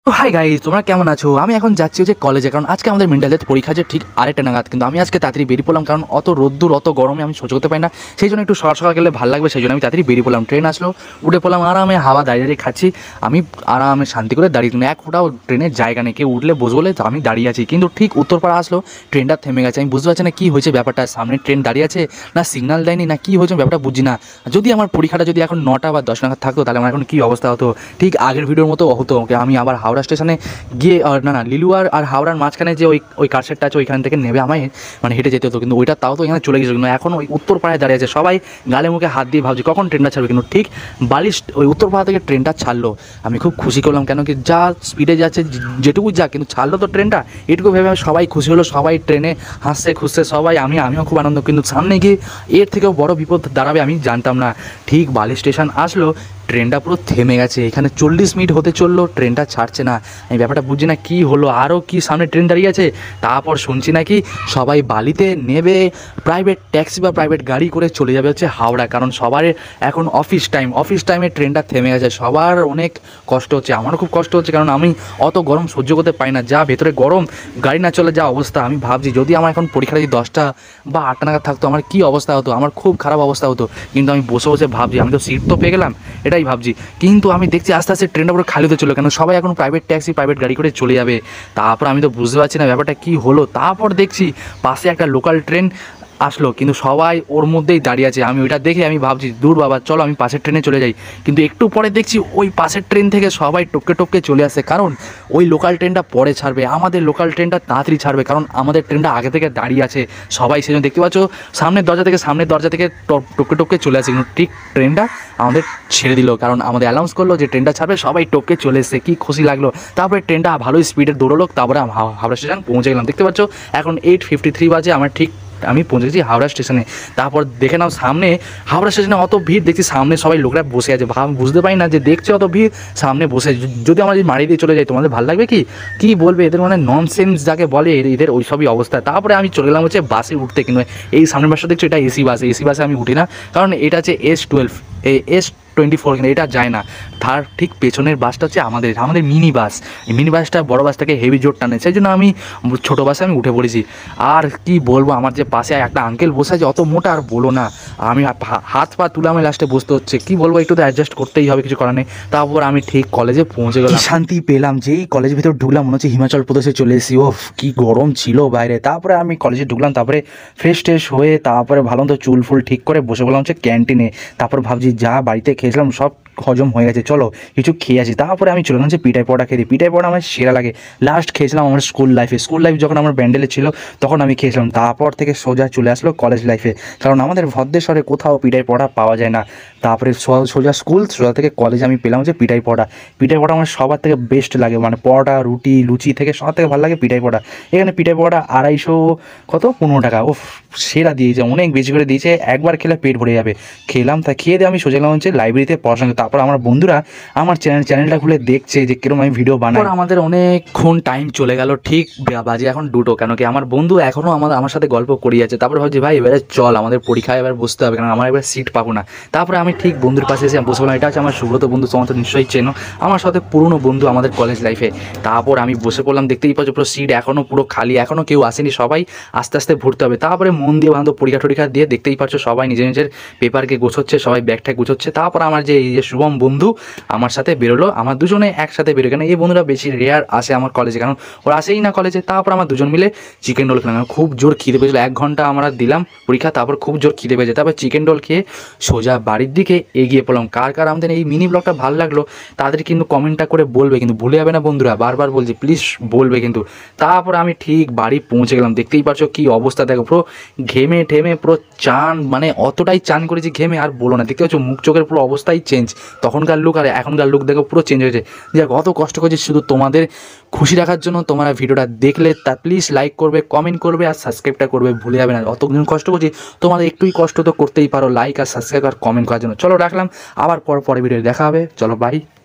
তো hi guys, তোমরা কেমন আছো? আমি এখন যাচ্ছি হচ্ছে কলেজে, কারণ আজকে আমাদের মেন্টাল হেলথ পরীক্ষা আছে ঠিক আরেকটা নাগাদ। কিন্তু আমি আজকে তাড়াতাড়ি বেরিয়ে পড়লাম, কারণ অত রোদ্দুর অত গরমে আমি সহ্য করতে পারি না। সেই জন্য একটু সকাল সকাল গেলে ভালো লাগবে, সেই জন্য আমি তাড়াতাড়ি বেরিয়ে পড়লাম। ট্রেন আসলো, উঠে পড়লাম, আরামে হাওয়া দাঁড়িয়ে দাঁড়িয়ে খাচ্ছি। আমি আরামে শান্তি করে দাঁড়িয়ে, এক ফোটাও ট্রেনের জায়গা নেই, কেউ উঠলে বসবো বলে তো আমি দাঁড়িয়ে আছি। কিন্তু ঠিক উত্তরপাড়া আসলো, ট্রেনটা থেমে গেছে। আমি বুঝতে পারছি না কী হয়েছে ব্যাপারটা, সামনে ট্রেন দাঁড়িয়ে আছে না সিগন্যাল দেয়নি না কী হয়েছে ব্যাপারটা বুঝছি না। যদি আমার পরীক্ষাটা যদি এখন 9টা বা 10 নাগাদ থাকতো, তাহলে আমার এখন কী অবস্থা হতো, ঠিক আগের ভিডিওর মতো হতো। আমি আবার হাওড়া স্টেশনে গিয়ে না লিলুয়ার আর হাওড়ার মাঝখানে যে ওই কারশেডটা আছে, ওইখান থেকে নেবে আমায় মানে হেঁটে যেতে হতো। কিন্তু ওইটা তাও তো এখানে চলে গেছিলো। কিন্তু এখন ওই উত্তরপাড়ায় দাঁড়িয়ে আছে, সবাই গালে মুখে হাত দিয়ে ভাবছি কখন ট্রেনটা ছাড়বে। কিন্তু ঠিক ওই উত্তরপাড়া থেকে ট্রেনটা ছাড়লো। আমি খুব খুশি করলাম, কেন কি যা স্পিডে যাচ্ছে যেটুকু যা, কিন্তু ছাড়লো তো ট্রেনটা, এটুকু ভেবে সবাই খুশি হলো। সবাই ট্রেনে হাসছে খুঁজছে সবাই, আমিও খুব আনন্দ। কিন্তু সামনে গিয়ে এর থেকেও বড় বিপদ দাঁড়াবে আমি জানতাম না। ঠিক বালি স্টেশন আসলো, ট্রেনটা পুরো থেমে গেছে। এখানে 40 মিনিট হতে চললো, ট্রেনটা ছাড়ছে না। আমি ব্যাপারটা বুঝছি না কী হলো, আরও কি সামনে ট্রেন দাঁড়িয়ে আছে। তারপর শুনছি নাকি সবাই বালিতে নেবে প্রাইভেট ট্যাক্সি বা প্রাইভেট গাড়ি করে চলে যাবে হচ্ছে হাওড়া, কারণ সবার এখন অফিস টাইমে ট্রেনটা থেমে গেছে। সবার অনেক কষ্ট হচ্ছে, আমারও খুব কষ্ট হচ্ছে, কারণ আমি অত গরম সহ্য করতে পারি না। যা ভেতরে গরম, গাড়ি না চলে যা অবস্থা। আমি ভাবছি যদি আমার এখন পরীক্ষা যদি 10টা বা 8টা নাগাদ থাকতো, আমার কী অবস্থা হতো, আমার খুব খারাপ অবস্থা হতো। কিন্তু আমি বসে বসে ভাবছি, আমি তো সিট তো পেয়ে গেলাম, এটাই ভাবছি। কিন্তু আমি দেখছি আস্তে আস্তে ট্রেনটা পুরো খালি হতে চলো, কেন সবাই এখন প্রাইভেট ট্যাক্সি প্রাইভেট গাড়ি করে চলে যাবে। তারপর আমি তো বুঝতে পারছি না ব্যাপারটা কী হলো। তারপর দেখছি পাশে একটা লোকাল ট্রেন আসলো, কিন্তু সবাই ওর মধ্যেই দাঁড়িয়ে আছে। আমি ওইটা দেখে আমি ভাবছি দূর বাবা, চলো আমি পাশের ট্রেনে চলে যাই। কিন্তু একটু পরে দেখছি ওই পাশের ট্রেন থেকে সবাই টপকে টপকে চলে আসে, কারণ ওই লোকাল ট্রেনটা পরে ছাড়বে, আমাদের লোকাল ট্রেনটা তাড়াতাড়ি ছাড়বে, কারণ আমাদের ট্রেনটা আগে থেকে দাঁড়িয়ে আছে। সবাই সেজন্য দেখতে পাচ্ছ সামনের দরজা থেকে টপকে টপকে চলে আসে। কিন্তু ঠিক ট্রেনটা আমাদের ছেড়ে দিল, কারণ আমাদের অ্যানাউন্স করলো যে ট্রেনটা ছাড়বে, সবাই টপকে চলে এসে কি খুশি লাগলো। তারপরে ট্রেনটা ভালোই স্পিডে দৌড়লো, তারপরে হাওড়া স্টেশন পৌঁছে গেলাম। দেখতে পাচ্ছ এখন 8:53 বাজে, আমি পৌঁছে গেছি হাওড়া স্টেশনে। তারপর দেখে নাও সামনে হাওড়া স্টেশনে অত ভিড়, দেখছি সামনে সবাই লোকরা বসে আছে। বুঝতে পারি না যে দেখছে অত ভিড় সামনে বসে। যদি আমার মারি দিয়ে চলে যায়, তোমাদের ভালো লাগবে কি বলবে? এদের মানে ননসেন্স যাকে বলে, এদের ওই সবই অবস্থা। তারপরে আমি চলে গেলাম হচ্ছে বাসে উঠতে। কিন্তু এই সামনের বাসটা দেখছো, এটা এসি বাসে আমি উঠি না, কারণ এটা হচ্ছে S12 S24, কিন্তু এটা যায় না। তার ঠিক পেছনের বাসটা হচ্ছে আমাদের মিনি বাস। এই মিনি বাসটা বড় বাসটাকে হেভি জোর টানে, সেই জন্য আমি ছোটো বাসে আমি উঠে পড়েছি। আর কি বলবো, আমার যে পাশে একটা আঙ্কেল বসে আছে অত মোটা, আর বলো না, আমি হাত পা তুলে আমি লাস্টে বসতে হচ্ছে। কি বলবো, একটু তো অ্যাডজাস্ট করতেই হবে, কিছু করার নেই। তারপর আমি ঠিক কলেজে পৌঁছে গেলাম, শান্তি পেলাম। যেই কলেজের ভিতর ঢুকলাম মনে হচ্ছে হিমাচল প্রদেশে চলে এসেছি। ওফ কি গরম ছিল বাইরে। তারপরে আমি কলেজে ঢুকলাম, তারপরে ফ্রেশ হয়ে তারপরে ভালো মতো চুল ফুল ঠিক করে বসে বললাম হচ্ছে ক্যান্টিনে। তারপর ভাবছি যা বাড়িতে খেয়েছিলাম সব হজম হয়ে গেছে, চলো কিছু খেয়ে আসি। তারপরে আমি চলে গেলাম যে পিঠাই পরোটা খেতে। পিঠাই পরোটা আমার সেরা লাগে। লাস্ট খেয়েছিলাম আমার স্কুল লাইফ যখন আমার ব্যান্ডেলে ছিল, তখন আমি খেয়েছিলাম। তারপর থেকে সোজা চলে আসলো কলেজ লাইফে, কারণ আমাদের ভদ্রেশ্বরে কোথাও পিঠাই পরোটা পাওয়া যায় না। তারপরে সোজা সোজা থেকে কলেজে আমি পেলাম যে পিঠাই পরোটা আমার সবার থেকে বেস্ট লাগে। মানে পরোটা রুটি লুচি থেকে সবার থেকে ভালো লাগে পিঠাই পরোটা। এখানে পিঠাই পরোটা 15 টাকা। ওফ সেরা দিয়েছে, অনেক বেশি করে দিয়েছে, একবার খেলে পেট ভরে যাবে। খেলাম, তা খেয়ে দিয়ে আমি সোজা গেলাম হচ্ছে লাইব্রেরিতে পড়াশোনা। তারপর আমার বন্ধুরা আমার চ্যানেলটা খুলে দেখছে যে কিরকম আমি ভিডিও বানাই। আমাদের অনেকক্ষণ টাইম চলে গেল, ঠিক বাজে এখন 2টো, কেন কি আমার বন্ধু এখনও আমার সাথে গল্প করিয়ে আছে। তারপরে ভাবছি ভাই এবারে চল আমাদের পরীক্ষায় এবার বসতে হবে, কারণ আমার এবার সিট পাবো না। তারপরে আমি ঠিক বন্ধুর পাশে এসে বসে বললাম, এটা হচ্ছে আমার সুব্রত বন্ধু, তোমার তো নিশ্চয়ই চেনো, আমার সাথে পুরনো বন্ধু আমাদের কলেজ লাইফে। তারপর আমি বসে পড়লাম, দেখতেই পাচ্ছ পুরো সিট এখনও পুরো খালি, এখনও কেউ আসেনি, সবাই আস্তে আস্তে ভরতে হবে। তারপরে মন দিয়ে পরীক্ষা দিয়ে দেখতেই পাচ্ছ সবাই নিজের পেপারকে গোছাচ্ছে, সবাই ব্যাগটা গুছোচ্ছে। তারপর আমার যে এই যে শুভম বন্ধু আমার সাথে বেরোলো, আমার দুজনে একসাথে বেরো, কেন এই বন্ধুরা বেশি রেয়ার আসে আমার কলেজে, কারণ ওরা আসেই না কলেজে। তারপর আমার দুজন মিলে চিকেন রোল খেলাম। খুব জোর খিদে পেয়েছিল, 1 ঘন্টা আমরা দিলাম পরীক্ষা, তারপর খুব জোর খিদে পেয়েছে। তারপর চিকেন রোল খেয়ে সোজা বাড়ির দিকে এগিয়ে পড়লাম। কার আমাদের এই মিনি ব্লগটা ভালো লাগলো তাদের কিন্তু কমেন্টটা করে বলবে, কিন্তু ভুলে যাবে না বন্ধুরা, বারবার বলছি প্লিজ বলবে কিন্তু। তারপর আমি ঠিক বাড়ি পৌঁছে গেলাম। দেখতেই পাচ্ছ কি অবস্থা, দেখো পুরো ঘেমে ঠেমে পুরো চান, মানে অতটাই চান করেছি ঘেমে আর বলো না। দেখতে পাচ্ছ মুখ চোখের পুরো অবস্থাই চেঞ্জ, তখনকার লুক আর এখনকার লুক দেখো পুরো চেঞ্জ হয়েছে। যাক অত কষ্ট করছি শুধু তোমাদের খুশি রাখার জন্য। তোমরা ভিডিওটা দেখলে তা প্লিজ লাইক করবে, কমেন্ট করবে আর সাবস্ক্রাইবটা করবে, ভুলে যাবে না। অতদিন কষ্ট করছি, তোমাদের একটুই কষ্ট তো করতেই পারো, লাইক আর সাবস্ক্রাইব আর কমেন্ট করার জন্য। চলো রাখলাম, আবার পরে ভিডিও দেখা হবে, চলো বাই।